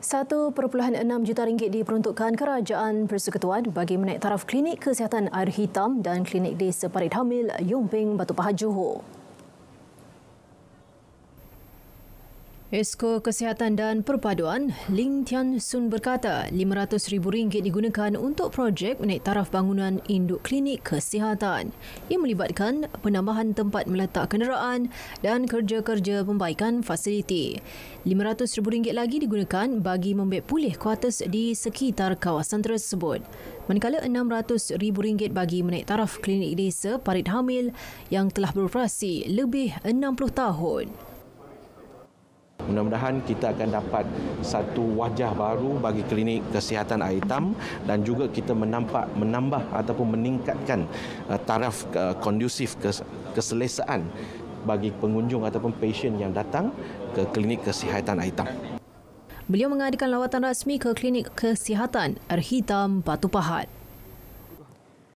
RM1.6 juta diperuntukkan Kerajaan Persekutuan bagi menaik taraf klinik kesihatan air hitam dan klinik desa Parit Hamil, Yumping, Batu Pahat, Johor. Esko Kesihatan dan Perpaduan, Ling Tian Sun berkata RM500,000 digunakan untuk projek menaik taraf bangunan induk klinik kesihatan. Ia melibatkan penambahan tempat meletak kenderaan dan kerja-kerja pembaikan fasiliti. RM500,000 lagi digunakan bagi membek pulih kuartus di sekitar kawasan tersebut. Manakala RM600,000 bagi menaik taraf klinik desa Parit Hamil yang telah beroperasi lebih 60 tahun. Mudah-mudahan kita akan dapat satu wajah baru bagi klinik kesihatan air hitam dan juga kita menambah ataupun meningkatkan taraf kondusif keselesaan bagi pengunjung ataupun pasien yang datang ke klinik kesihatan air hitam. Beliau mengadakan lawatan rasmi ke klinik kesihatan air hitam Batu Pahat.